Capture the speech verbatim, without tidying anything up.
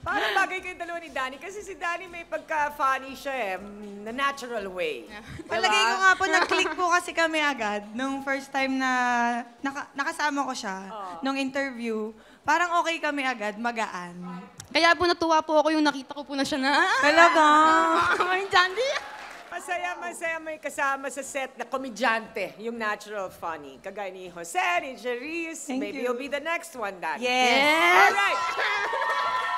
Parang bagay kayo dalawa ni Danny kasi si Danny may pagka-funny siya eh, na natural way. Palagay ko nga po, nag-click po kasi kami agad nung first time na naka, nakasama ko siya, nung interview. Parang okay kami agad, magaan. Kaya po natuwa po ako yung nakita ko po na siya na... Talaga? Ay, Jandy! Masaya, masaya may kasama sa set na komedyante, yung natural funny. Kagaya ni Jose, ni Jerice. Thank Maybe you. you'll be the next one, Danny. Yes! All right.